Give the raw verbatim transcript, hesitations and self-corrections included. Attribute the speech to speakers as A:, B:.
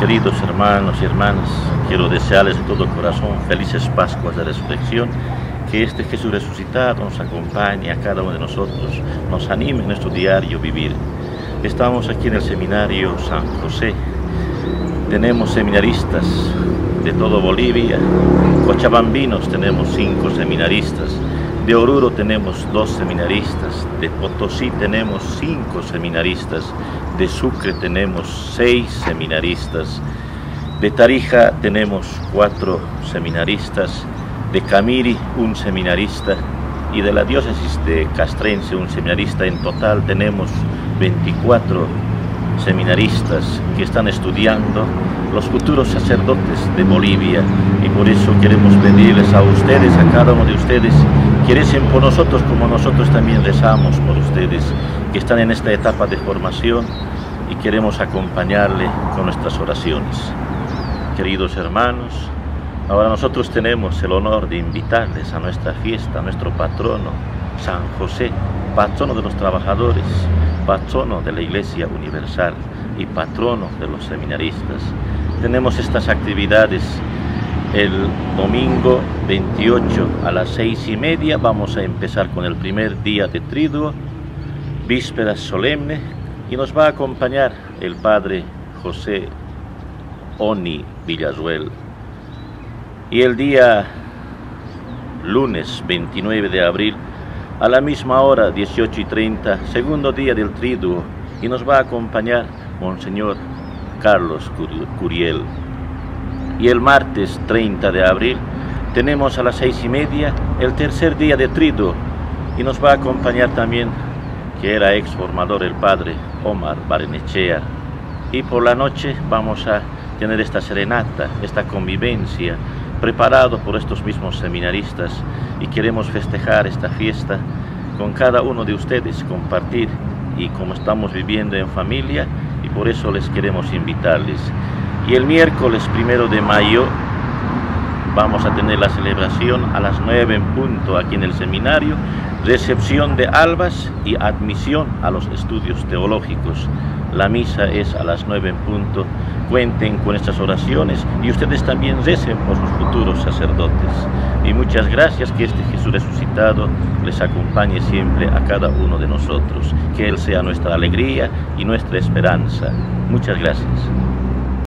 A: Queridos hermanos y hermanas, quiero desearles de todo corazón felices Pascuas de Resurrección, que este Jesús resucitado nos acompañe a cada uno de nosotros, nos anime en nuestro diario vivir. Estamos aquí en el Seminario San José, tenemos seminaristas de todo Bolivia, cochabambinos tenemos cinco seminaristas, de Oruro tenemos dos seminaristas, de Potosí tenemos cinco seminaristas, de Sucre tenemos seis seminaristas, de Tarija tenemos cuatro seminaristas, de Camiri un seminarista y de la diócesis de Castrense un seminarista. En total tenemos veinticuatro seminaristas que están estudiando los futuros sacerdotes de Bolivia, y por eso queremos pedirles a ustedes, a cada uno de ustedes, que recen por nosotros como nosotros también rezamos por ustedes que están en esta etapa de formación, y queremos acompañarle con nuestras oraciones. Queridos hermanos, ahora nosotros tenemos el honor de invitarles a nuestra fiesta, a nuestro patrono, San José, patrono de los trabajadores, patrono de la Iglesia Universal y patrono de los seminaristas. Tenemos estas actividades el domingo veintiocho a las seis y media. Vamos a empezar con el primer día de Triduo, víspera solemne, y nos va a acompañar el Padre José Oni Villasuel. Y el día lunes veintinueve de abril, a la misma hora, dieciocho y treinta, segundo día del Triduo, y nos va a acompañar Monseñor Carlos Curiel. Y el martes treinta de abril tenemos a las seis y media el tercer día de Triduo, y nos va a acompañar también, que era ex formador, el Padre Omar Barrenechea. Y por la noche vamos a tener esta serenata, esta convivencia, preparado por estos mismos seminaristas, y queremos festejar esta fiesta con cada uno de ustedes, compartir, y como estamos viviendo en familia, y por eso les queremos invitarles. Y el miércoles primero de mayo vamos a tener la celebración a las nueve en punto aquí en el seminario, recepción de albas y admisión a los estudios teológicos. La misa es a las nueve en punto. Cuenten con estas oraciones, y ustedes también recen por sus futuros sacerdotes. Y muchas gracias, que este Jesús resucitado les acompañe siempre a cada uno de nosotros. Que Él sea nuestra alegría y nuestra esperanza. Muchas gracias.